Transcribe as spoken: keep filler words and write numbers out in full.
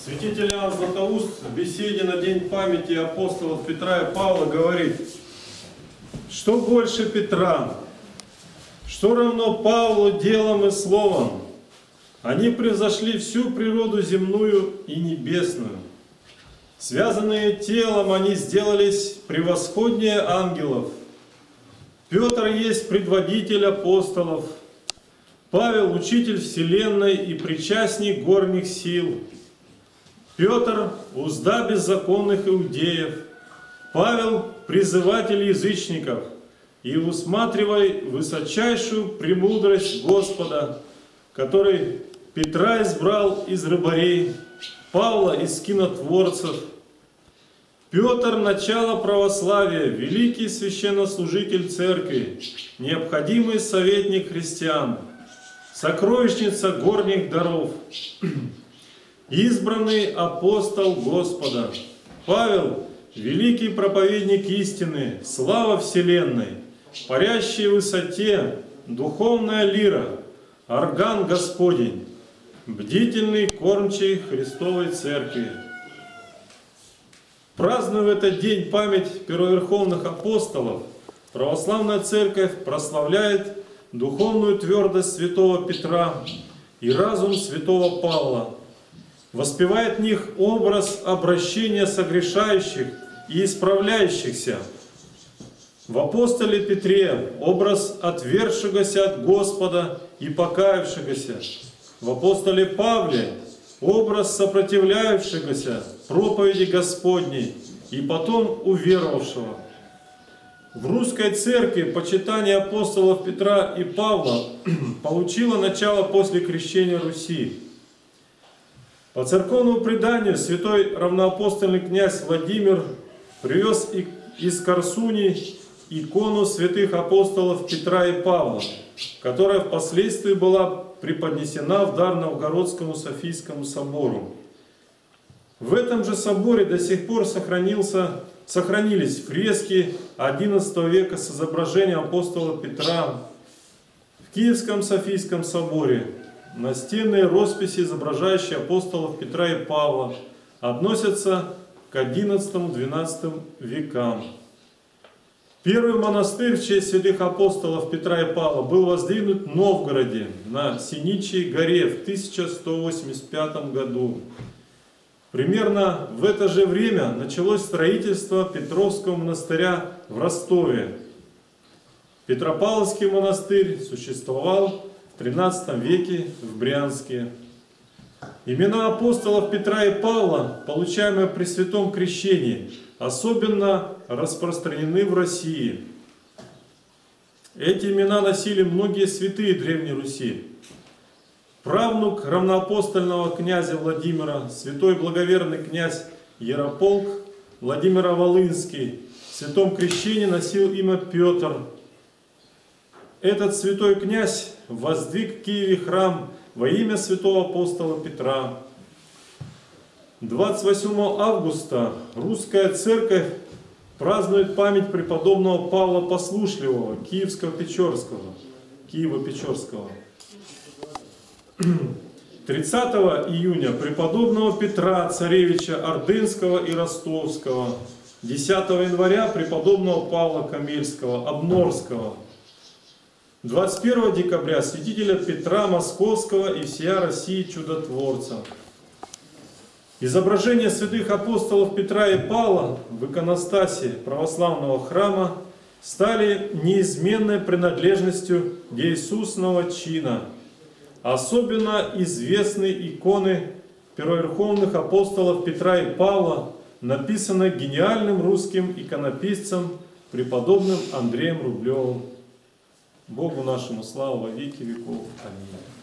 Святитель Иоанн Златоуст в беседе на День памяти апостолов Петра и Павла говорит: что больше Петра, что равно Павлу делом и словом, они превзошли всю природу земную и небесную. Связанные телом, они сделались превосходнее ангелов. Петр есть предводитель апостолов, Павел – учитель вселенной и причастник горних сил. Петр – узда беззаконных иудеев, Павел – призыватель язычников. И усматривай высочайшую премудрость Господа, который Петра избрал из рыбарей, Павла из кинотворцев. Петр – начало православия, великий священнослужитель церкви, необходимый советник христиан, сокровищница горних даров, избранный апостол Господа. Павел – великий проповедник истины, слава вселенной, парящий в высоте, духовная лира, орган Господень, бдительный кормчий Христовой Церкви. Празднуя в этот день память первоверховных апостолов, православная церковь прославляет духовную твердость святого Петра и разум святого Павла, воспевает в них образ обращения согрешающих и исправляющихся. В апостоле Петре образ отвергшегося от Господа и покаявшегося. В апостоле Павле образ сопротивляющегося проповеди Господней и потом уверовавшего. В русской церкви почитание апостолов Петра и Павла получило начало после крещения Руси. По церковному преданию святой равноапостольный князь Владимир привез из Корсуни икону святых апостолов Петра и Павла, которая впоследствии была преподнесена в дар Новгородскому Софийскому собору. В этом же соборе до сих пор сохранился, сохранились фрески одиннадцатого века с изображением апостола Петра. В Киевском Софийском соборе настенные росписи, изображающие апостолов Петра и Павла, относятся к одиннадцатому-двенадцатому векам. Первый монастырь в честь святых апостолов Петра и Павла был воздвигнут в Новгороде на Синичьей горе в тысяча сто восемьдесят пятом году. Примерно в это же время началось строительство Петровского монастыря в Ростове. Петропавловский монастырь существовал в тринадцатом веке в Брянске. Имена апостолов Петра и Павла, получаемые при святом крещении, особенно распространены в России. Эти имена носили многие святые Древней Руси. Правнук равноапостольного князя Владимира, святой благоверный князь Ярополк Владимира Волынский, в святом крещении носил имя Петр. Этот святой князь воздвиг в Киеве храм во имя святого апостола Петра. двадцать восьмого августа русская церковь празднует память преподобного Павла Послушливого, Киевско-Печорского, Киево-Печорского. тридцатого июня преподобного Петра, царевича Ордынского и Ростовского. десятого января преподобного Павла Камельского, Обнорского. двадцать первого декабря святителя Петра Московского и всея России чудотворца. Изображения святых апостолов Петра и Павла в иконостасе православного храма стали неизменной принадлежностью Иисусного чина. Особенно известны иконы первоверховных апостолов Петра и Павла, написанные гениальным русским иконописцем преподобным Андреем Рублевым. Богу нашему славу во веки веков. Аминь.